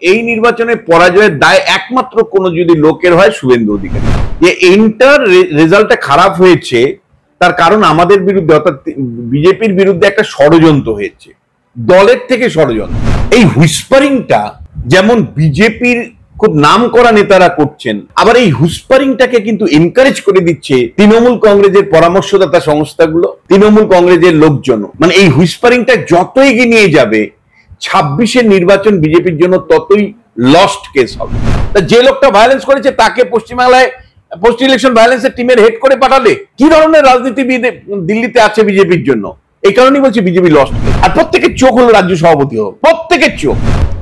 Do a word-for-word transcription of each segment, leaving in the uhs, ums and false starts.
এই নির্বাচনে পরাজয়ের দায় একমাত্র কোন যদি লোকের হয় শুভেন্দু অধিকারী। যে ইন্টার রেজাল্টটা খারাপ হয়েছে তার কারণ আমাদের বিরুদ্ধে অর্থাৎ বিজেপির বিরুদ্ধে একটা ষড়যন্ত্র হয়েছে, দলের থেকে ষড়যন্ত্র। এই হুইসপারিংটা যেমন বিজেপির খুব নাম করা নেতারা করছেন, আবার এই হুইসপারিংটাকে কিন্তু এনকারেজ করে দিচ্ছে তৃণমূল কংগ্রেসের পরামর্শদাতা সংস্থাগুলো, তৃণমূল কংগ্রেসের লোকজন। মানে এই হুইসপারিংটা যত এগিয়ে নিয়ে যাবে ছাব্বিশের নির্বাচন বিজেপির জন্য ততই লস্ট কেস হবে। যে লোকটা ভায়োলেন্স করেছে তাকে পশ্চিমবাংলায় পোস্ট ইলেকশন ভায়োলেন্সের টিমের হেড করে পাঠালে কি ধরনের রাজনীতিবিদ দিল্লিতে আছে বিজেপির জন্য? এই কারণেই বলছি বিজেপি লস্ট। আর প্রত্যেকের চোখ হলো রাজ্য সভাপতি হোক, প্রত্যেকের চোখ।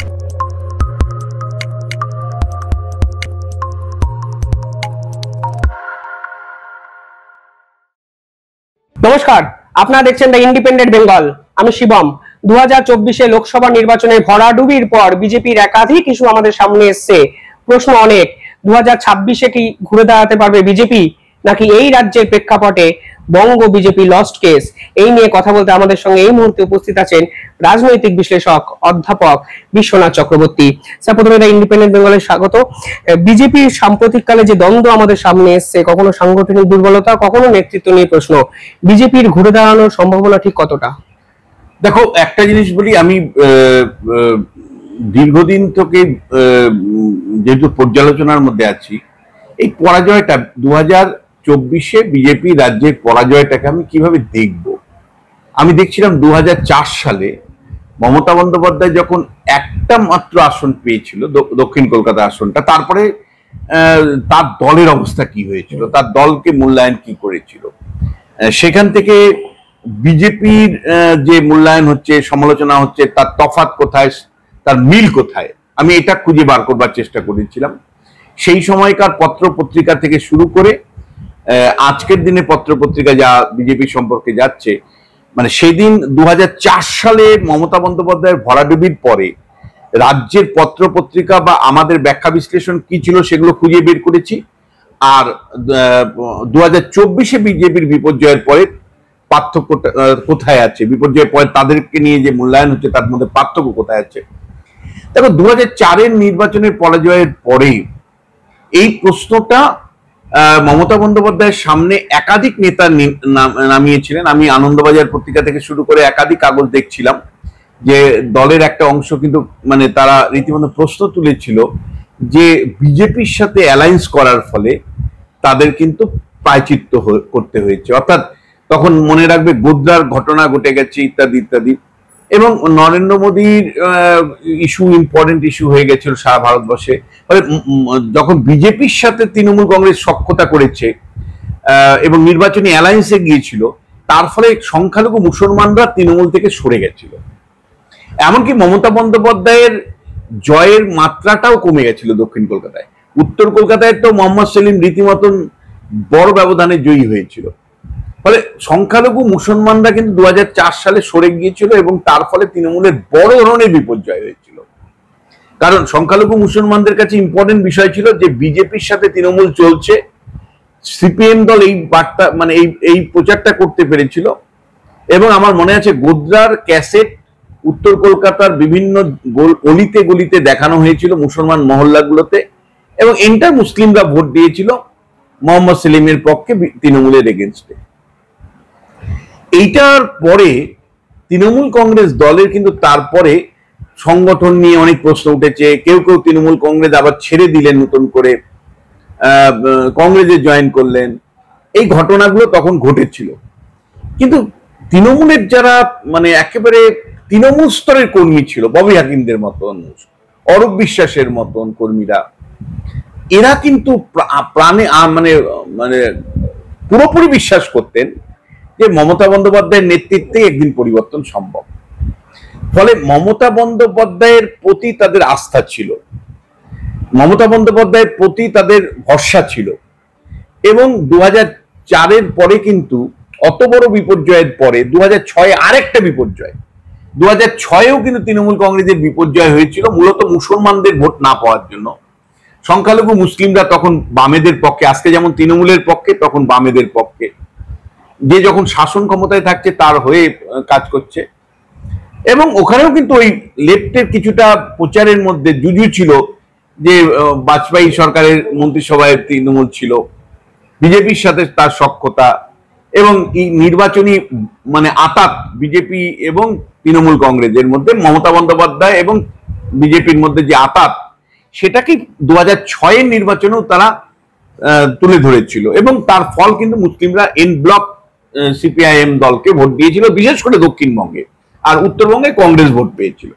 নমস্কার, আপনারা দেখছেন দ্য ইন্ডিপেন্ডেন্ট বেঙ্গল। আমি শিবম। দু হাজার চব্বিশে লোকসভা নির্বাচনে ভরাডুবির পর বিজেপির একাধিক ইস্যু আমাদের সামনে এসছে। প্রশ্ন অনেক, দু হাজার ছাব্বিশে কি ঘুরে দাঁড়াতে পারবে বিজেপি, নাকি এই রাজ্যের প্রেক্ষাপটে বঙ্গ বিজেপি লস্ট কেস? এই নিয়ে কথা বলতে আমাদের সঙ্গে এই মুহূর্তে উপস্থিত আছেন রাজনৈতিক বিশ্লেষক অধ্যাপক বিশ্বনাথ চক্রবর্তী। স্যার, প্রথমে দ্য ইন্ডিপেন্ডেন্ট বেঙ্গলের স্বাগত। বিজেপির সাম্প্রতিককালে যে দ্বন্দ্ব আমাদের সামনে এসছে, কখনো সাংগঠনিক দুর্বলতা, কখনো নেতৃত্ব নিয়ে প্রশ্ন, বিজেপির ঘুরে দাঁড়ানোর সম্ভাবনা ঠিক কতটা? দেখো, একটা জিনিস বলি, আমি দীর্ঘদিন থেকে যেহেতু পর্যালোচনার মধ্যে আছি, এই পরাজয়টা দু হাজার চব্বিশে বিজেপি রাজ্যের পরাজয়টাকে আমি কিভাবে দেখব। আমি দেখছিলাম দু হাজার চার সালে মমতা বন্দ্যোপাধ্যায় যখন একটা মাত্র আসন পেয়েছিল, দক্ষিণ কলকাতা আসনটা, তারপরে তার দলের অবস্থা কি হয়েছিল, তার দলকে মূল্যায়ন কি করেছিল, সেখান থেকে বিজেপির যে মূল্যায়ন হচ্ছে, সমালোচনা হচ্ছে, তার তফাৎ কোথায়, তার মিল কোথায়, আমি এটা খুঁজে বার করবার চেষ্টা করেছিলাম। সেই সময়কার পত্র পত্রিকা থেকে শুরু করে আজকের দিনে পত্র পত্রিকা যা বিজেপি সম্পর্কে যাচ্ছে, মানে সেই দিন দু হাজার চার সালে মমতা বন্দ্যোপাধ্যায়ের ভরাডুবির পরে রাজ্যের পত্র পত্রিকা বা আমাদের ব্যাখ্যা বিশ্লেষণ কি ছিল সেগুলো খুঁজে বের করেছি। আর দু হাজার চব্বিশে বিজেপির বিপর্যয়ের পরে পার্থক্য কোথায় আছে, বিপর্যয়ের পরে তাদেরকে নিয়ে যে মূল্যায়ন হচ্ছে তার মধ্যে পার্থক্য কোথায় আছে। দেখো, দু হাজার চারের নির্বাচনের পরাজয়ের পরে এই প্রশ্নটা মমতা বন্দ্যোপাধ্যায়ের সামনে একাধিক নেতা নামিয়েছিলেন। আমি আনন্দবাজার পত্রিকা থেকে শুরু করে একাধিক কাগজ দেখছিলাম যে দলের একটা অংশ কিন্তু মানে তারা রীতিমতো প্রশ্ন তুলেছিল যে বিজেপির সাথে অ্যালায়েন্স করার ফলে তাদের কিন্তু প্রায়শ্চিত্ত করতে হয়েছে। অর্থাৎ তখন মনে রাখবে গোদ্রার ঘটনা ঘটে গেছে ইত্যাদি ইত্যাদি, এবং নরেন্দ্র মোদীর ইস্যু ইম্পর্টেন্ট ইস্যু হয়ে গেছিল সারা ভারতবর্ষে। ফলে যখন বিজেপির সাথে তৃণমূল কংগ্রেস সখ্যতা করেছে এবং নির্বাচনী অ্যালায়েন্সে গিয়েছিল, তার ফলে সংখ্যালঘু মুসলমানরা তৃণমূল থেকে সরে গেছিল। এমনকি মমতা বন্দ্যোপাধ্যায়ের জয়ের মাত্রাটাও কমে গেছিল দক্ষিণ কলকাতায়। উত্তর কলকাতায় তো মোহাম্মদ সেলিম রীতিমতন বড় ব্যবধানে জয়ী হয়েছিল। ফলে সংখ্যালঘু মুসলমানরা কিন্তু দু হাজার চার সালে সরে গিয়েছিল এবং তার ফলে তৃণমূলের বড় ধরনের বিপর্যয় হয়েছিল। কারণ সংখ্যালঘু মুসলমানদের কাছে ইম্পর্টেন্ট বিষয় ছিল যে বিজেপির সাথে তৃণমূল চলছে। সিপিএম দল এই বার্তা মানে এই এই প্রচারটা করতে পেরেছিল। এবং আমার মনে আছে গোদ্রার ক্যাসেট উত্তর কলকাতার বিভিন্ন গলিতে গলিতে দেখানো হয়েছিল মুসলমান মহল্লাগুলোতে, এবং এন্টার মুসলিমরা ভোট দিয়েছিল মোহাম্মদ সেলিমের পক্ষে তৃণমূলের এগেনস্টে। এইটার পরে তৃণমূল কংগ্রেস দলের কিন্তু তারপরে সংগঠন নিয়ে অনেক প্রশ্ন উঠেছে। কেউ কেউ তৃণমূল কংগ্রেস আবার ছেড়ে দিলেন, নতুন করে কংগ্রেসে জয়েন করলেন। এই ঘটনাগুলো তখন ঘটেছিল। কিন্তু তৃণমূলের যারা মানে একেবারে তৃণমূল স্তরের কর্মী ছিল, ববি হাকিমদের মতন, অরূপ বিশ্বাসের মতন কর্মীরা, এরা কিন্তু প্রাণে মানে মানে পুরোপুরি বিশ্বাস করতেন যে মমতা বন্দ্যোপাধ্যায়ের নেতৃত্বে একদিন পরিবর্তন সম্ভব। ফলে মমতা বন্দ্যোপাধ্যায়ের প্রতি তাদের আস্থা ছিল, মমতা বন্দ্যোপাধ্যায়ের প্রতি তাদের ভরসা ছিল। এবং দু হাজার চারের পরে কিন্তু অত বড় বিপর্যয়ের পরে দু হাজার ছয়ে আরেকটা বিপর্যয়, দু হাজার ছয়েও কিন্তু তৃণমূল কংগ্রেসের বিপর্যয় হয়েছিল মূলত মুসলমানদের ভোট না পাওয়ার জন্য। সংখ্যালঘু মুসলিমরা তখন বামেদের পক্ষে, আজকে যেমন তৃণমূলের পক্ষে তখন বামেদের পক্ষে, যে যখন শাসন ক্ষমতায় থাকছে তার হয়ে কাজ করছে। এবং ওখানেও কিন্তু ওই লেফটের কিছুটা প্রচারের মধ্যে জুজু ছিল যে বাজপেয়ী সরকারের মন্ত্রিসভায় তৃণমূল ছিল, বিজেপির সাথে তার সখ্যতা এবং এই নির্বাচনী মানে আতাত বিজেপি এবং তৃণমূল কংগ্রেসের মধ্যে, মমতা বন্দ্যোপাধ্যায় এবং বিজেপির মধ্যে যে আতাত, সেটাকে দু হাজার ছয়ের নির্বাচনেও তারা তুলে ধরেছিল এবং তার ফল কিন্তু মুসলিমরা এন ব্লক সিপিআইএম দলকে ভোট দিয়েছিল, বিশেষ করে দক্ষিণবঙ্গে, আর উত্তরবঙ্গে কংগ্রেস ভোট পেয়েছিল।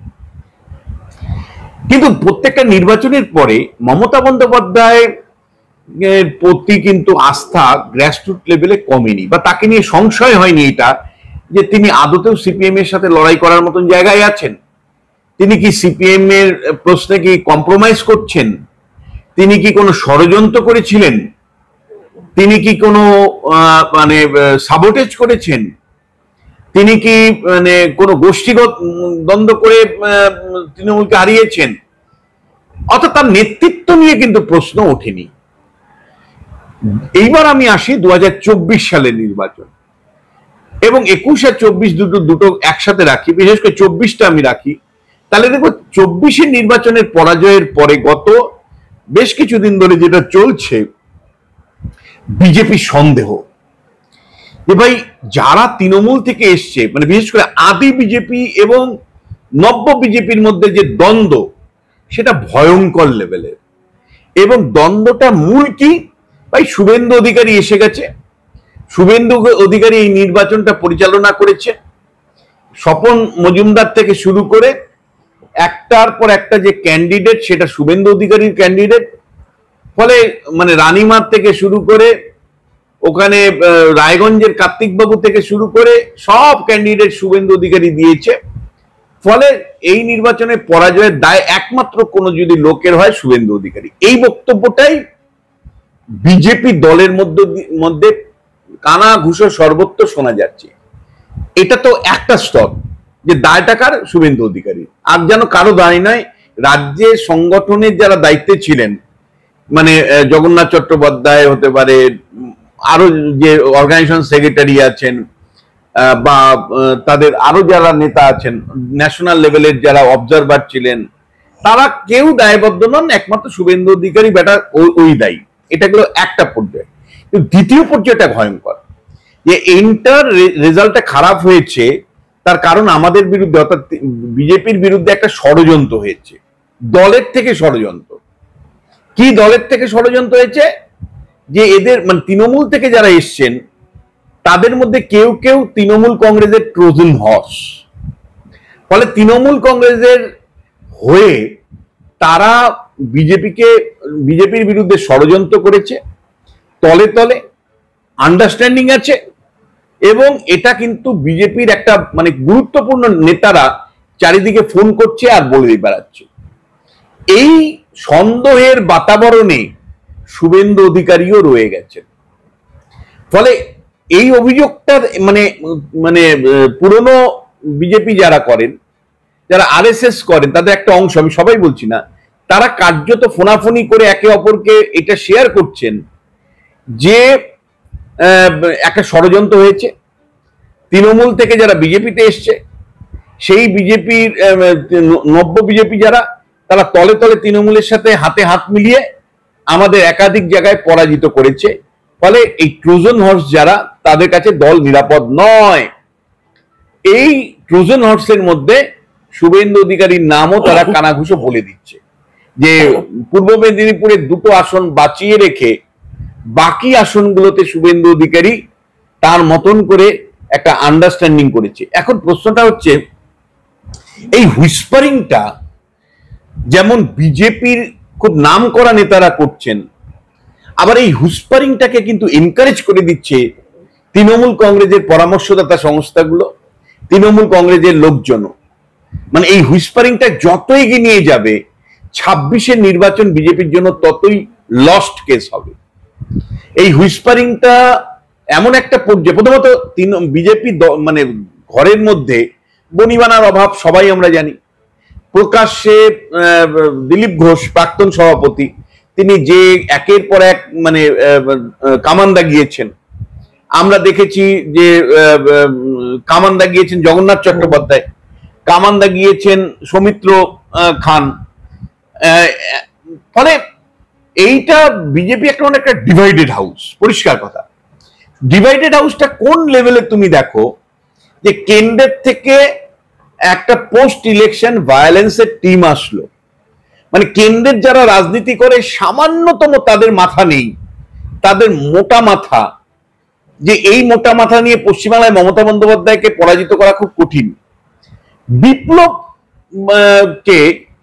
কিন্তু প্রত্যেকটা নির্বাচনের পরে মমতা বন্দ্যোপাধ্যায় এর প্রতি কিন্তু আস্থা গ্রাসরুট লেভেলে কমেনি, বা তাকে নিয়ে সংশয় হয়নি এটা যে তিনি আদতেও সিপিএম এর সাথে লড়াই করার মতন জায়গায় আছেন। তিনি কি সিপিএম এর প্রশ্নে কি কম্প্রোমাইজ করছেন? তিনি কি কোনো ষড়যন্ত্র করেছিলেন? তিনি কি কোনো মানে সাবোটেজ করেছেন? তিনি কি মানে কোনো গোষ্ঠীগত দ্বন্দ্ব করে তৃণমূলকে হারিয়েছেন? অর্থাৎ তার নেতৃত্ব নিয়ে কিন্তু প্রশ্ন ওঠেনি। এইবার আমি আসি দু হাজার চব্বিশ সালের নির্বাচন এবং একুশ আর চব্বিশ দুটো দুটো একসাথে রাখি, বিশেষ করে চব্বিশটা আমি রাখি। তাহলে দেখো চব্বিশের নির্বাচনের পরাজয়ের পরে গত বেশ কিছুদিন ধরে যেটা চলছে, বিজেপি সন্দেহ যে ভাই যারা তৃণমূল থেকে এসছে, মানে বিশেষ করে আদি বিজেপি এবং নব্য বিজেপির মধ্যে যে দ্বন্দ্ব, সেটা ভয়ঙ্কর লেভেলের। এবং দ্বন্দ্বটা মূল কি? ভাই শুভেন্দু অধিকারী এসে গেছে, শুভেন্দু অধিকারী এই নির্বাচনটা পরিচালনা করেছে, স্বপন মজুমদার থেকে শুরু করে একটার পর একটা যে ক্যান্ডিডেট, সেটা শুভেন্দু অধিকারীর ক্যান্ডিডেট। ফলে মানে রানীমার থেকে শুরু করে ওখানে রায়গঞ্জের কার্তিক বাবু থেকে শুরু করে সব ক্যান্ডিডেট শুভেন্দু অধিকারী দিয়েছে। ফলে এই নির্বাচনে পরাজয়ের দায় একমাত্র কোনো যদি লোকের হয়, শুভেন্দু অধিকারী। এই বক্তব্যটাই বিজেপি দলের মধ্যে মধ্যে কানা ঘুষো সর্বত্র শোনা যাচ্ছে। এটা তো একটা স্তর যে দায়টা কার? শুভেন্দু অধিকারী। আর যেন কারো দায় নয়। রাজ্যের সংগঠনের যারা দায়িত্বে ছিলেন, মানে জগন্নাথ চট্টোপাধ্যায় হতে পারে, আরো যে অর্গানাইজেশন সেক্রেটারি আছেন বা তাদের আরো যারা নেতা আছেন, ন্যাশনাল লেভেলের যারা অবজারভার ছিলেন, তারা কেউ দায়বদ্ধ নন, একমাত্র শুভেন্দু অধিকারী বেটা ওই দায়ী। এটা গেল একটা পর্যায়ে। দ্বিতীয় পর্যায়টা ভয়ঙ্কর, যে ইন্টার রেজাল্টটা খারাপ হয়েছে, তার কারণ আমাদের বিরুদ্ধে অর্থাৎ বিজেপির বিরুদ্ধে একটা ষড়যন্ত্র হয়েছে, দলের থেকে ষড়যন্ত্র। কি দলের থেকে ষড়যন্ত্র হয়েছে? যে এদের মানে তৃণমূল থেকে যারা এসছেন তাদের মধ্যে কেউ কেউ তৃণমূল কংগ্রেসের ট্রোজান হর্স। ফলে তৃণমূল কংগ্রেসের হয়ে তারা বিজেপিকে বিজেপির বিরুদ্ধে ষড়যন্ত্র করেছে, তলে তলে আন্ডারস্ট্যান্ডিং আছে। এবং এটা কিন্তু বিজেপির একটা মানে গুরুত্বপূর্ণ নেতারা চারিদিকে ফোন করছে আর বলে বেড়াচ্ছে। এই সন্দেহের বাতাবরণে শুভেন্দু অধিকারীও রয়ে গেছেন। ফলে এই অভিযোগটা মানে মানে পুরনো বিজেপি যারা করেন, যারা আরএসএস করেন, তাদের একটা অংশ, আমি সবাই বলছি না, তারা কার্যত ফোনাফোনি করে একে অপরকে এটা শেয়ার করছেন যে একটা ষড়যন্ত্র হয়েছে। তৃণমূল থেকে যারা বিজেপিতে এসছে, সেই বিজেপির নব্য বিজেপি যারা, তারা তলে তলে তৃণমূলের সাথে হাতে হাত মিলিয়ে আমাদের একাধিক জায়গায় পরাজিত করেছে। ফলে এই ট্রোজান হর্স যারা, তাদের কাছে দল নিরাপদ নয়। এই ট্রোজান হর্সের মধ্যে শুভেন্দু অধিকারীর নামও তারা কানাঘুষো বলে দিচ্ছে, যে পূর্ব মেদিনীপুরের দুটো আসন বাঁচিয়ে রেখে বাকি আসনগুলোতে শুভেন্দু অধিকারী তার মতন করে একটা আন্ডারস্ট্যান্ডিং করেছে। এখন প্রশ্নটা হচ্ছে, এই হুইসপারিংটা যেমন বিজেপির খুব নাম করা নেতারা করছেন, আবার এই হুইসপারিংটাকে কিন্তু এনকারেজ করে দিচ্ছে তৃণমূল কংগ্রেসের পরামর্শদাতা সংস্থাগুলো, তৃণমূল কংগ্রেসের লোকজন। মানে এই হুইসপারিংটা যত এগিয়ে নিয়ে যাবে, ছাব্বিশের নির্বাচন বিজেপির জন্য ততই লস্ট কেস হবে। এই হুইসপারিংটা এমন একটা পর্যায়ে, প্রথমত বিজেপি মানে ঘরের মধ্যে বনিবানার অভাব সবাই আমরা জানি। প্রকাশ্যে দিলীপ ঘোষ, প্রাক্তন সভাপতি, তিনি যে একের পর এক মানে কামান দাগিয়েছেন। আমরা দেখেছি যে কামান দাগিয়েছেন জগন্নাথ চট্টোপাধ্যায়। কামান্দা গিয়েছেন সৌমিত্র খান। ফলে এইটা বিজেপি একটা মানে একটা ডিভাইডেড হাউস, পরিষ্কার কথা। ডিভাইডেড হাউসটা কোন লেভেলে তুমি দেখো, যে কেন্দ্রের থেকে একটা পোস্ট ইলেকশন ভায়োলেন্সের টিম আসলো, মানে কেন্দ্রের যারা রাজনীতি করে সামান্যতম তাদের মাথা নেই, তাদের মোটা মাথা, যে এই মোটা মাথা নিয়ে পশ্চিমবাংলায় মমতা বন্দ্যোপাধ্যায়কে পরাজিত করা খুব কঠিন। বিপ্লব কে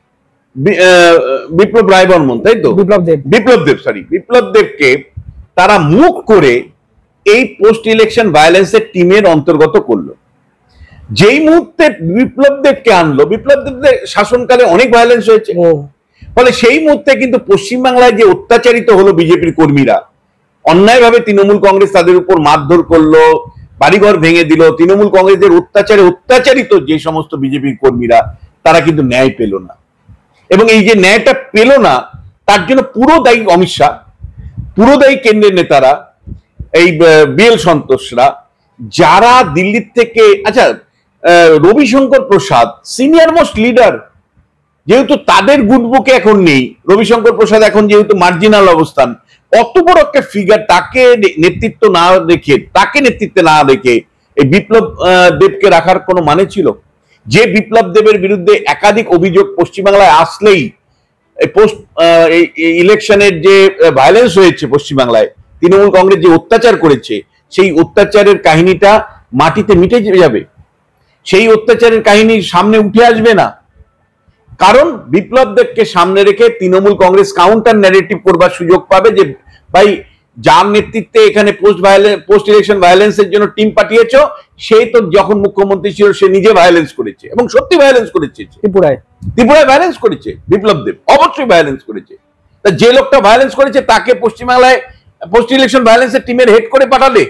বিপ্লব রায় বর্মন, তাই তো, বিপ্লব দেব বিপ্লব দেব সরি বিপ্লব দেবকে তারা মুখ করে এই পোস্ট ইলেকশন ভায়োলেন্সের টিমের অন্তর্গত করলো। যেই মুহূর্তে বিপ্লব দেবকে আনলো, বিপ্লব দেবদের শাসনকালে অনেক ভায়োলেন্স হয়েছে, ফলে সেই মুহূর্তে কিন্তু পশ্চিমবাংলায় যে অত্যাচারিত হলো বিজেপির কর্মীরা, অন্যায়ভাবে তৃণমূল কংগ্রেস তাদের উপর মারধর করলো, বাড়িঘর ভেঙে দিল, তৃণমূল কংগ্রেসের অত্যাচারে অত্যাচারিত যে সমস্ত বিজেপির কর্মীরা, তারা কিন্তু ন্যায় পেল না। এবং এই যে ন্যায়টা পেল না, তার জন্য পুরো দায়ী অমিত শাহ, পুরো দায়ী কেন্দ্রের নেতারা, এই বিএল সন্তোষরা, যারা দিল্লির থেকে, আচ্ছা Ravishankar Prasad senior most leader, যেহেতু তাদের গুডবুকে এখন নেই, রবিশঙ্কর প্রসাদ এখন যেহেতু মার্জিনাল অবস্থান, অত বড় একটা ফিগার, তাকে নেতৃত্ব না রেখে, তাকে নেতৃত্বে না রেখে এই বিপ্লব দেবকে রাখার কোনো মানে ছিল? যে বিপ্লব দেবের বিরুদ্ধে একাধিক অভিযোগ পশ্চিমবাংলায় আসলেই পোস্ট ইলেকশনের যে ভায়োলেন্স হয়েছে পশ্চিমবাংলায়, তৃণমূল কংগ্রেস যে অত্যাচার করেছে, সেই অত্যাচারের কাহিনীটা মাটিতে মিটে যাবে, সেই অত্যাচারের কাহিনী সামনে উঠে আসবে না। কারণ বিপ্লব দেবকে সামনে রেখে তৃণমূল কংগ্রেস কাউন্টার ন্যারেটিভ করবার সুযোগ পাবে, যে ভাই যার নেতৃত্বে এখানে পোস্ট ভায়োলেন্স পোস্ট ইলেকশন ভায়োলেন্সের জন্য টিম পাঠিয়েছ, সেই তো যখন মুখ্যমন্ত্রী ছিল সে নিজে ভায়োলেন্স করেছে, এবং সত্যি ভায়োলেন্স করেছে, ত্রিপুরায় ত্রিপুরায় ভায়োলেন্স করেছে বিপ্লব দেব, অবশ্যই ভায়োলেন্স করেছে। তা যে লোকটা ভায়োলেন্স করেছে তাকে পশ্চিমবাংলায় পোস্ট ইলেকশন ভায়োলেন্সের টিমের হেড করে পাঠালে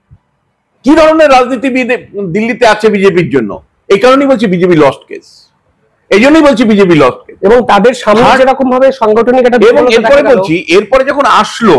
কি ধরনের রাজনীতিবিদ দিল্লিতে আছে বিজেপির জন্য? এই কারণেই বলছি বিজেপি লস্ট কেস, এই জন্যই বলছি বিজেপি লস্ট কেস। এবং তাদের সামনে যেরকম ভাবে সাংগঠনিক একটা, এবং এরপরে বলছি, এরপরে যখন আসলো,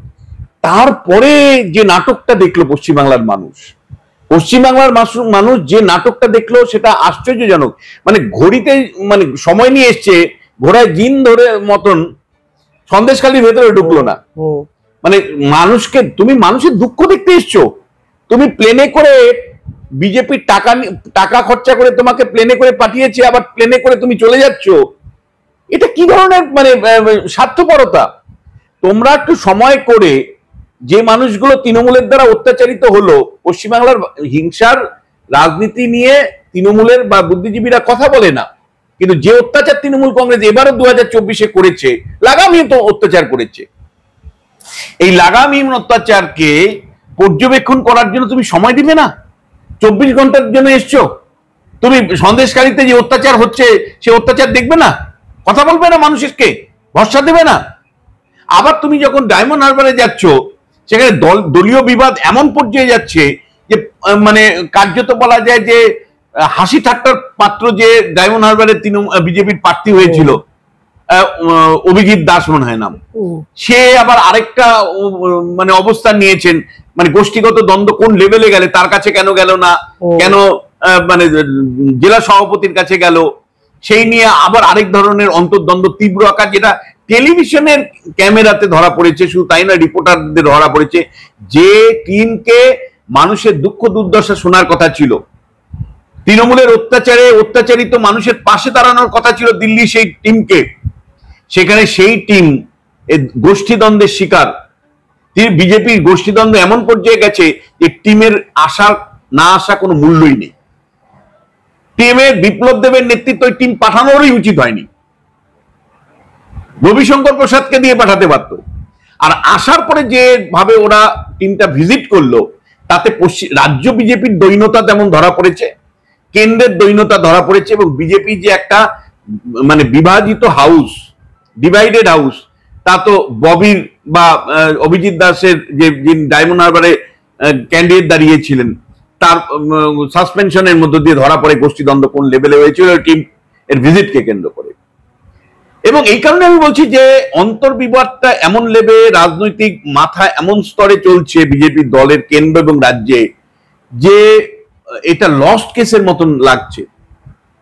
তারপরে যে নাটকটা দেখলো পশ্চিমবাংলার মানুষ, পশ্চিমবাংলার মানুষ যে নাটকটা দেখলো সেটা আশ্চর্যজনক। মানে ঘড়িতে মানে সময় নিয়ে এসছে, ঘোড়ায় জিন ধরে মতন সন্দেশখালির ভেতরে ঢুকলো না। মানে মানুষকে, তুমি মানুষের দুঃখ দেখতে এসছো, তুমি প্লেনে করে বিজেপির টাকা টাকা খরচা করে তোমাকে প্লেনে করে পাঠিয়েছে, আবার প্লেনে করে তুমি চলে যাচ্ছ, এটা কি ধরনের মানে স্বার্থপরতা? তোমরা একটু সময় করে, যে মানুষগুলো তৃণমূলের দ্বারা অত্যাচারিত হলো, পশ্চিমবাংলার হিংসার রাজনীতি নিয়ে তৃণমূলের বা বুদ্ধিজীবীরা কথা বলে না, কিন্তু যে অত্যাচার তৃণমূল কংগ্রেস এবারও দু হাজার চব্বিশে করেছে, লাগামহীন তো অত্যাচার করেছে, এই লাগামহীন অত্যাচারকে পর্যবেক্ষণ করার জন্য তুমি সময় দিবে না? চব্বিশ ঘন্টার জন্য এসছো তুমি, সন্দেশকারীতে যে অত্যাচার হচ্ছে সে অত্যাচার দেখবে না? কথা বলবে না? মানুষকে ভরসা দেবে না? আবার তুমি যখন ডায়মন্ড হারবারে যাচ্ছ, সেখানে দল দলীয় বিবাদ এমন পর্যায়ে যাচ্ছে যে মানে কার্যত বলা যায় যে হাসি ঠাট্টার পাত্র যে ডায়মন্ড হারবারের তৃণমূল বিজেপির প্রার্থী হয়েছিল, অভিজিৎ দাস মনে হয় নাম, সে আবার আরেকটা মানে অবস্থান নিয়েছেন, মানে গোষ্ঠীগত দ্বন্দ্ব কোন লেভেলে গেলে, তার কাছে কেন গেল না, কেন মানে জেলা সভাপতির কাছে গেল, সেই নিয়ে আবার আরেক ধরনের অন্তর্দ্বন্দ্ব তীব্র আকার, যেটা টেলিভিশনের ক্যামেরাতে ধরা পড়েছে। শুধু তাই না, রিপোর্টারদের ধরা পড়েছে। যে টিমকে মানুষের দুঃখ দুর্দশা শোনার কথা ছিল, তৃণমূলের অত্যাচারে অত্যাচারিত মানুষের পাশে দাঁড়ানোর কথা ছিল দিল্লি সেই টিমকে, সেখানে সেই টিম গোষ্ঠীদ্বন্দ্বের শিকার। বিজেপির গোষ্ঠীদ্বন্দ্ব এমন পর্যায়ে গেছে যে টিমের আসা না আসা কোনো মূল্যই নেই। টিমের বিপ্লব দেবের নেতৃত্ব টিম পাঠানোরই উচিত হয়নি, রবিশঙ্কর প্রসাদকে দিয়ে পাঠাতে পারত। আর আসার পরে যে ভাবে ওরা টিমটা ভিজিট করলো, তাতে রাজ্য বিজেপির দৈন্যতা তেমন ধরা পড়েছে, কেন্দ্রের দৈন্যতা ধরা পড়েছে, এবং বিজেপি যে একটা মানে বিভাজিত হাউস, ডিভাইডেড হাউস, তা তো ববির বা অভিজিৎ দাসের যে ডায়মন্ড হারবারে ক্যান্ডিডেট দাঁড়িয়েছিলেন, তার সাসপেনশনের মধ্য দিয়ে ধরা পড়ে গোষ্ঠীদ্বন্দ্ব কোন লেভেলে হয়েছিল টিম এর ভিজিটকে কেন্দ্র করে। এবং এই কারণে আমি বলছি যে অন্তর্বিবাদটা এমন লেভেলে, রাজনৈতিক মাথা এমন স্তরে চলছে বিজেপির দলের কেন্দ্র এবং রাজ্যে, যে এটা লস্ট কেসের মতন লাগছে।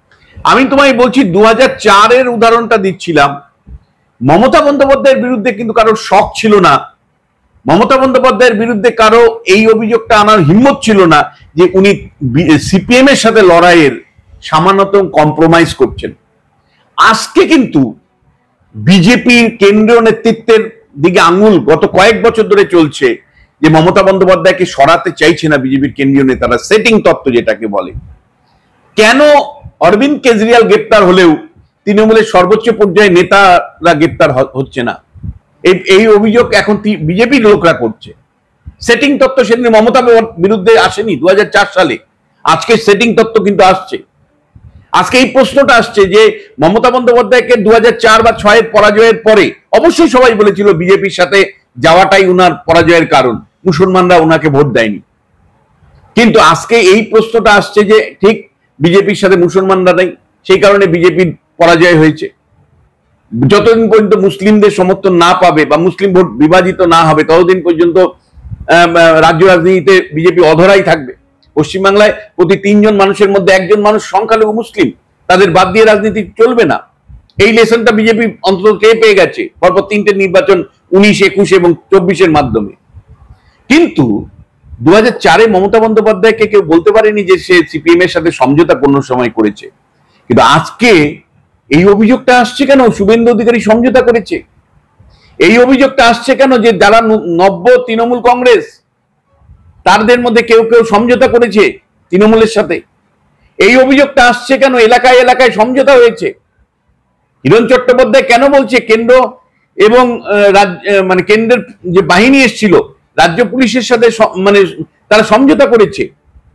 আমি তোমায় বলছি দু হাজার চারের উদাহরণটা দিচ্ছিলাম। মমতা বন্দ্যোপাধ্যায়ের বিরুদ্ধে কিন্তু কারোর শখ ছিল না, মমতা বন্দ্যোপাধ্যায়ের বিরুদ্ধে কারো এই অভিযোগটা আনার হিম্মত ছিল না যে উনি সিপিএম এর সাথে লড়াইয়ের সামান্যতম কম্প্রোমাইজ করছেন। আজকে কিন্তু বিজেপির কেন্দ্রীয় নেতৃত্বের দিকে আঙুল গত কয়েক বছর ধরে চলছে যে মমতা বন্দ্যোপাধ্যায়কে সরাতে চাইছে না বিজেপির কেন্দ্রীয় নেতারা, সেটিং তত্ত্ব যেটাকে বলে। কেন অরবিন্দ কেজরিওয়াল গ্রেপ্তার হলেও তৃণমূলের সর্বোচ্চ পর্যায়ে নেতারা গ্রেপ্তার হচ্ছে না? এই এই অভিযোগ এখন বিজেপির লোকরা করছে। সেটিং তত্ত্ব সেদিন মমতার বিরুদ্ধে আসেনি দু হাজার চার সালে, আজকে সেটিং তত্ত্ব কিন্তু আসছে। আজকে এই প্রশ্নটা আসছে যে মমতা বন্দ্যোপাধ্যায়কে দু হাজার চার বা ছয়ের পরাজয়ের পরে অবশ্যই সবাই বলেছিল বিজেপির সাথে যাওয়াটাই উনার পরাজয়ের কারণ, মুসলমানরা উনাকে ভোট দেয়নি। কিন্তু আজকে এই প্রশ্নটা আসছে যে ঠিক বিজেপির সাথে মুসলমানরা নেই, সেই কারণে বিজেপির পরাজয় হয়েছে। যতদিন পর্যন্ত মুসলিমদের সমর্থন না পাবে বা মুসলিম ভোট বিভাজিত না হবে ততদিন পর্যন্ত রাজ্য রাজনীতিতে বিজেপি অধরাই থাকবে। পশ্চিমবাংলায় প্রতি তিনজন মানুষের মধ্যে একজন মানুষ সংখ্যালঘু মুসলিম, তাদের বাদ দিয়ে রাজনীতি চলবে না। এই লেসনটা বিজেপি অন্তত কে পেয়ে গেছে পরপর তিনটে নির্বাচন, উনিশ একুশ এবং চব্বিশের মাধ্যমে। কিন্তু দু হাজার চারে মমতা বন্দ্যোপাধ্যায়কে কেউ বলতে পারেনি যে সে সিপিএম এর সাথে সমঝোতা কোনো সময় করেছে। কিন্তু আজকে এই অভিযোগটা আসছে কেন শুভেন্দু অধিকারী সমঝোতা করেছে? এই অভিযোগটা আসছে কেন যে যারা নব্য তৃণমূল কংগ্রেস তাদের মধ্যে কেউ কেউ সমঝোতা করেছে তৃণমূলের সাথে? এই অভিযোগটা আসছে কেন এলাকায় এলাকায় সমঝোতা হয়েছে? হিরণ চট্টোপাধ্যায় কেন বলছে কেন্দ্র এবং মানে কেন্দ্রের যে বাহিনী এসেছিল রাজ্য পুলিশের সাথে মানে তারা সমঝোতা করেছে?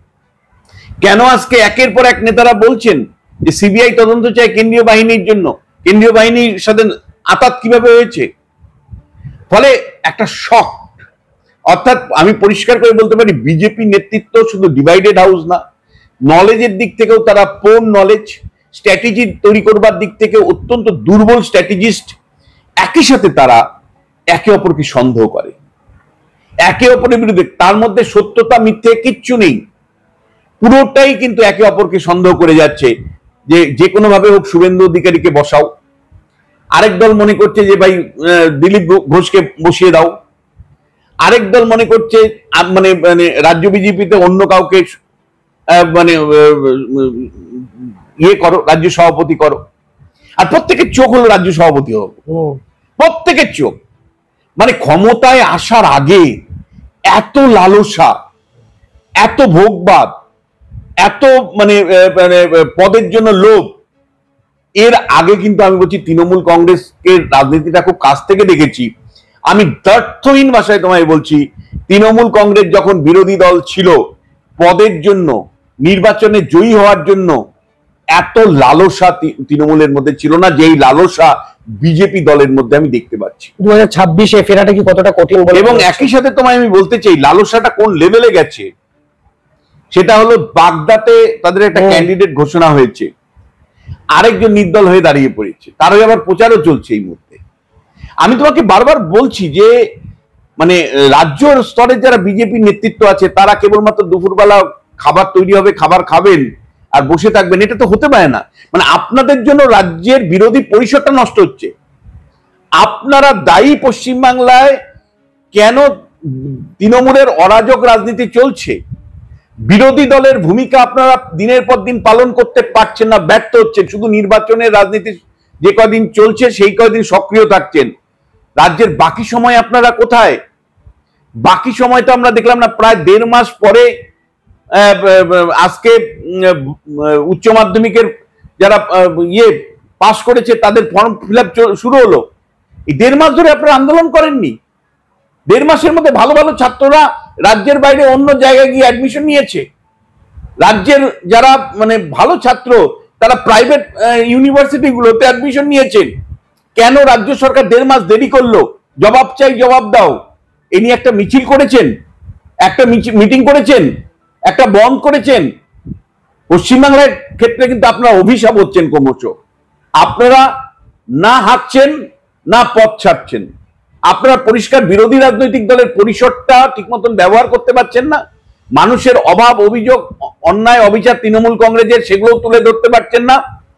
কেন আজকে একের পর এক নেতারা বলছেন যে সিবিআই তদন্ত চায় কেন্দ্রীয় বাহিনীর জন্য, কেন্দ্রীয় বাহিনীর সাথে আতাত কিভাবে হয়েছে? ফলে একটা শক, অর্থাৎ আমি পরিষ্কার করে বলতে পারি বিজেপি নেতৃত্ব শুধু ডিভাইডেড হাউস না, নলেজের দিক থেকেও তারা পোর নলেজ, স্ট্র্যাটেজি তৈরি করবার দিক থেকে অত্যন্ত দুর্বল স্ট্র্যাটেজিস্ট। একই সাথে তারা একে অপরকে সন্দেহ করে, একে অপরের বিরুদ্ধে, তার মধ্যে সত্যতা মিথ্যে কিচ্ছু নেই, পুরোটাই কিন্তু একে অপরকে সন্দেহ করে যাচ্ছে যে যে কোনো ভাবে হোক শুভেন্দু অধিকারীকে বসাও। আরেক দল মনে করছে যে ভাই দিলীপ ঘোষকে বসিয়ে দাও। আরেক দল মনে করছে মানে মানে রাজ্য বিজেপিতে অন্য কাউকে মানে ইয়ে করো, রাজ্য সভাপতি করো। আর প্রত্যেকের চোখ হলো রাজ্য সভাপতি হোক, প্রত্যেকের চোখ। মানে ক্ষমতায় আসার আগে এত লালসা, এত ভোগবাদ, এত মানে পদের জন্য লোভ, এর আগে কিন্তু আমি বলছি তৃণমূল কংগ্রেসকে রাজনীতিটা খুব কাছ থেকে দেখেছি। আমি তথ্যহীন ভাষায় তোমায় বলছি, তৃণমূল কংগ্রেস যখন বিরোধী দল ছিল পদের জন্য, নির্বাচনে জয়ী হওয়ার জন্য, এত লালসা তৃণমূলের মধ্যে ছিল না যেই লালসা বিজেপি দলের মধ্যে আমি দেখতে পাচ্ছি। দু হাজার ছাব্বিশে ফেরাটা কি কতটা কঠিন? এবং একই সাথে তোমায় আমি বলতে চাই লালসাটা কোন লেভেলে গেছে সেটা হলো বাগদাতে তাদের একটা ক্যান্ডিডেট ঘোষণা হয়েছে, আরেকজন নির্দল হয়ে দাঁড়িয়ে পড়েছে, তারই আবার প্রচারও চলছে এই মুহূর্তে। আমি তোমাকে বারবার বলছি যে মানে রাজ্য স্তরের যারা বিজেপি নেতৃত্ব আছে তারা কেবলমাত্র দুপুরবেলা খাবার তৈরি হবে, খাবার খাবেন আর বসে থাকবেন, এটা তো হতে পারে না। মানে আপনাদের জন্য রাজ্যের বিরোধী পরিষদটা নষ্ট হচ্ছে, আপনারা দায়ী। পশ্চিমবাংলায় কেন তৃণমূলের অরাজক রাজনীতি চলছে? বিরোধী দলের ভূমিকা আপনারা দিনের পর দিন পালন করতে পারছেন না, ব্যর্থ হচ্ছেন। শুধু নির্বাচনের রাজনীতি যে কদিন চলছে সেই কদিন সক্রিয় থাকছেন, রাজ্যের বাকি সময় আপনারা কোথায়? বাকি সময় তো আমরা দেখলাম না, প্রায় দেড় মাস পরে আজকে উচ্চ মাধ্যমিকের যারা ইয়ে পাশ করেছে তাদের ফর্ম ফিল আপ শুরু হলো। এই দেড় মাস ধরে আপনারা আন্দোলন করেননি। দেড় মাসের মধ্যে ভালো ভালো ছাত্ররা রাজ্যের বাইরে অন্য জায়গায় গিয়ে অ্যাডমিশন নিয়েছে। রাজ্যের যারা মানে ভালো ছাত্র তারা প্রাইভেট ইউনিভার্সিটি গুলোতে অ্যাডমিশন নিয়েছেন। কেন রাজ্য সরকার দেড় মাস দেরি করলো? জবাব চাই, জবাব দাও। এ নিয়ে একটা মিছিল করেছেন, একটা মিটিং করেছেন, একটা বন্ধ করেছেন। পশ্চিমবাংলার ক্ষেত্রে কিন্তু আপনারা অভিশাপ হচ্ছেন ক্রমশ। আপনারা না হাঁটছেন না পথ ছাড়ছেন, আপনারা পরিষ্কার বিরোধী রাজনৈতিক দলের পরিষদটা ঠিক মতন ব্যবহার করতে পারছেন না। মানুষের অভাব, অভিযোগ, অন্যায়, অবিচার তৃণমূল কংগ্রেসের সেগুলো তুলে ধরতে পারছেন না।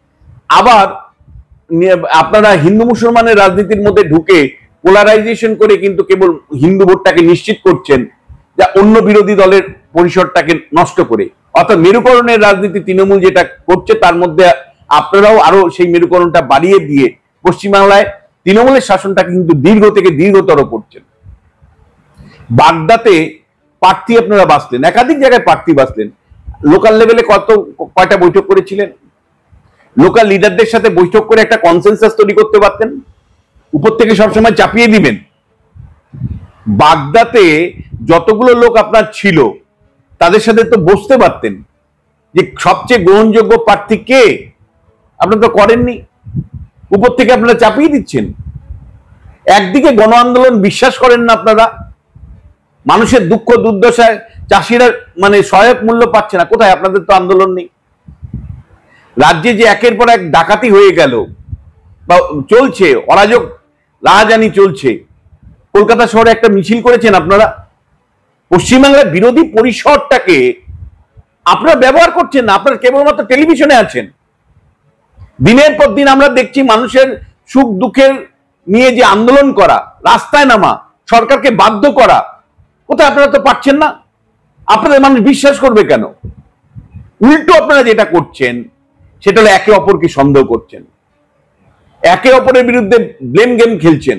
আবার আপনারা হিন্দু মুসলমানের রাজনীতির মধ্যে ঢুকে পোলারাইজেশন করে কিন্তু কেবল হিন্দু ভোটটাকে নিশ্চিত করছেন, যা অন্য বিরোধী দলের পরিসরটাকে নষ্ট করে। অর্থাৎ মেরুকরণের রাজনীতি তৃণমূল যেটা করছে তার মধ্যে আপনারাও আরো সেই মেরুকরণটা বাড়িয়ে দিয়ে পশ্চিমবাংলায় তৃণমূলের শাসনটাকে কিন্তু দীর্ঘ থেকে দীর্ঘতর করছেন। বাগদাতে প্রার্থী আপনারা বাঁচলেন, একাধিক জায়গায় প্রার্থী বাঁচলেন, লোকাল লেভেলে কত কয়টা বৈঠক করেছিলেন? লোকাল লিডারদের সাথে বৈঠক করে একটা কনসেনসাস তৈরি করতে পারতেন, উপর থেকে সবসময় চাপিয়ে দিবেন। বাগদাতে যতগুলো লোক আপনার ছিল তাদের সাথে তো বসতে পারতেন যে সবচেয়ে গ্রহণযোগ্য প্রার্থী কে, আপনারা তো করেননি, উপর থেকে আপনারা চাপিয়ে দিচ্ছেন। একদিকে গণ আন্দোলন বিশ্বাস করেন না আপনারা, মানুষের দুঃখ দুর্দশায় চাষিরা মানে সহায়ক মূল্য পাচ্ছে না, কোথায়? আপনাদের তো আন্দোলন নেই। রাজ্যে যে একের পর এক ডাকাতি হয়ে গেল বা চলছে, অরাজক রাজধানী চলছে, কলকাতা শহরে একটা মিছিল করেছেন আপনারা। পশ্চিমবাংলার বিরোধী পরিসরটাকে আপনারা ব্যবহার করছেন না, আপনারা কেবলমাত্র টেলিভিশনে আছেন। দিনের পর দিন আমরা দেখছি মানুষের সুখ দুঃখের নিয়ে যে আন্দোলন করা, রাস্তায় নামা, সরকারকে বাধ্য করা, কোথায়? আপনারা তো পারছেন না। আপনাদের মানুষ বিশ্বাস করবে কেন? উল্টো আপনারা যেটা করছেন সেটা হলো একে অপরকে সন্দেহ করছেন, একে অপরের বিরুদ্ধে ব্লেম গেম খেলছেন,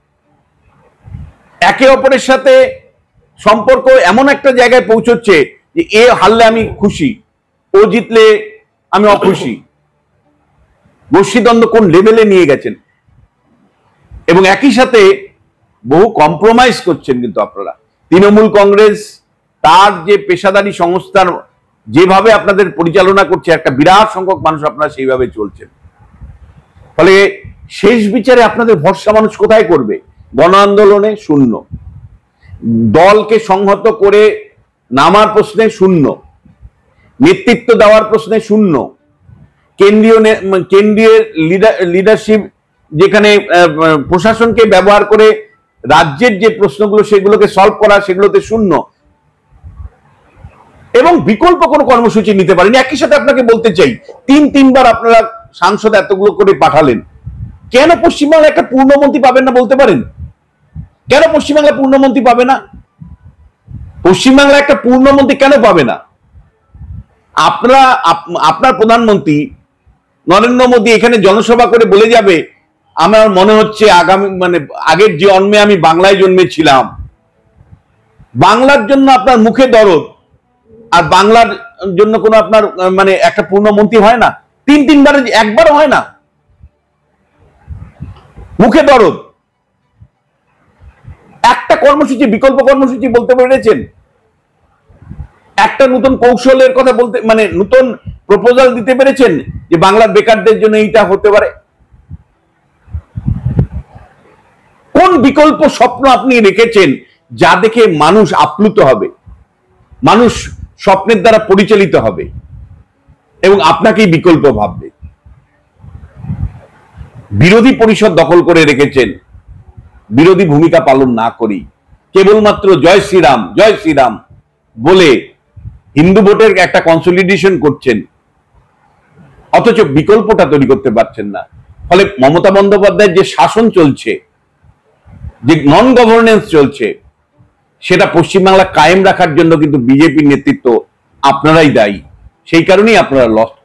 একে অপরের সাথে সম্পর্ক এমন একটা জায়গায় পৌঁছচ্ছে যে এ হারলে আমি খুশি, ও জিতলে আমি অখুশি। গোষ্ঠীদ্বন্দ্ব কোন লেভেলে নিয়ে গেছেন, এবং একই সাথে বহু কম্প্রোমাইজ করছেন কিন্তু আপনারা। তৃণমূল কংগ্রেস তার যে পেশাদারী সংস্থার যেভাবে আপনাদের পরিচালনা করছে, একটা বিরাট সংখ্যক মানুষ আপনারা সেইভাবে চলছেন। ফলে শেষ বিচারে আপনাদের ভরসা মানুষ কোথায় করবে? গণ আন্দোলনে শূন্য, দলকে সংহত করে নামার প্রশ্নে শূন্য, নেতৃত্ব দেওয়ার প্রশ্নে শূন্য, কেন্দ্রীয় কেন্দ্রীয় লিডারশিপ যেখানে প্রশাসনকে ব্যবহার করে রাজ্যের যে প্রশ্নগুলো সেগুলোকে সলভ করা, সেগুলোতে শূন্য, এবং বিকল্প কোনো কর্মসূচি নিতে পারেনি। একই সাথে আপনাকে বলতে চাই, তিন তিনবার আপনারা সাংসদ এতগুলো করে পাঠালেন, কেন পশ্চিমবাংলা একটা পূর্ণমন্ত্রী পাবেন না বলতে পারেন? কেন পশ্চিমবাংলা পূর্ণমন্ত্রী পাবে না? পশ্চিমবাংলা একটা পূর্ণমন্ত্রী কেন পাবে না? আপনারা আপনার প্রধানমন্ত্রী নরেন্দ্র মোদী এখানে জনসভা করে বলে যাবে, আমার মনে হচ্ছে আগামী মানে আগের জন্মে আমি বাংলায় জন্মেছিলাম। বাংলার জন্য আপনার মুখে দরদ, আর বাংলার জন্য কোনো আপনার মানে একটা পূর্ণমন্ত্রী হয় না? তিন তিনবার একবারও হয় না। মুখে দরদ, একটা কর্মসূচি, বিকল্প কর্মসূচি বলতে পেরেছেন? একটা নতুন কৌশলের কথা বলতে মানে নতুন প্রপোজাল দিতে পেরেছেন যে বাংলার বেকারদের জন্য এইটা হতে পারে? কোন বিকল্প স্বপ্ন আপনি রেখেছেন যা দেখে মানুষ আপ্লুত হবে, মানুষ স্বপ্নের দ্বারা পরিচালিত হবে এবং আপনাকেই বিকল্প ভাববে? বিরোধী পরিষদ দখল করে রেখেছেন, বিরোধী ভূমিকা পালন না করি কেবলমাত্র জয় শ্রীরাম জয় শ্রীরাম বলে হিন্দু ভোটের একটা কনসলিডেশন করছেন, অথচ বিকল্পটা তৈরি করতে পারছেন না। ফলে মমতা বন্দ্যোপাধ্যায়ের যে শাসন চলছে, যে নন গভর্নেন্স চলছে, সেটা পশ্চিমবাংলা কায়েম রাখার জন্য কিন্তু বিজেপির নেতৃত্ব আপনারাই দায়ী। সেই কারণেই আপনারা লস